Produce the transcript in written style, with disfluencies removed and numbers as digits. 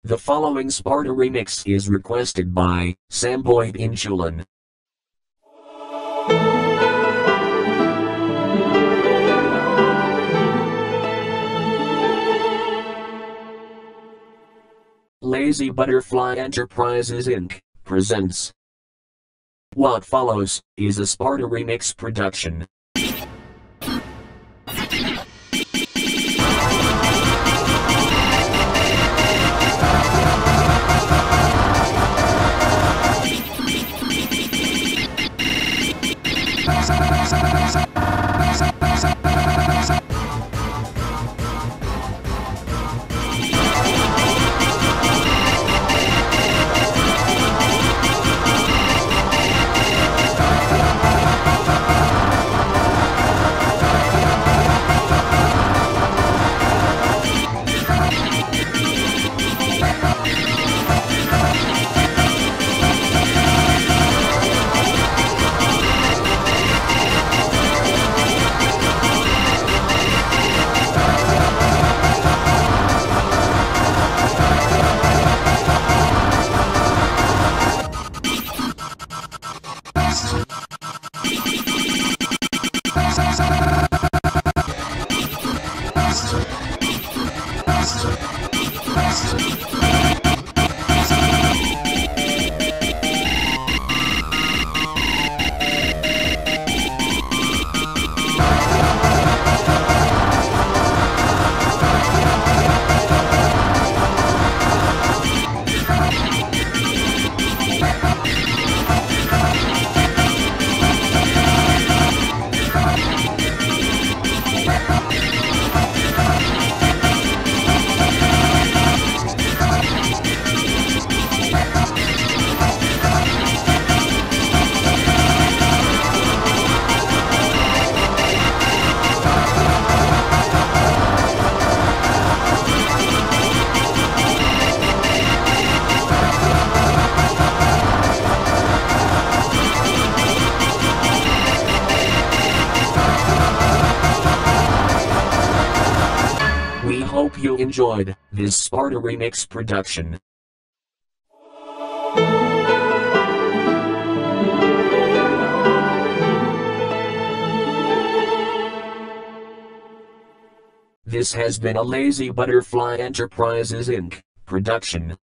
The following Sparta remix is requested by Samboy Inchulan. Lazy Butterfly Enterprises Inc. presents. What follows is a Sparta remix production. We hope you enjoyed this Sparta remix production. This has been a Lazy Butterfly Enterprises Inc. production.